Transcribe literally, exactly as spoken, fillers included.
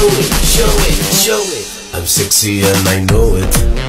show it, show it, show it. I'm sexy and I know it.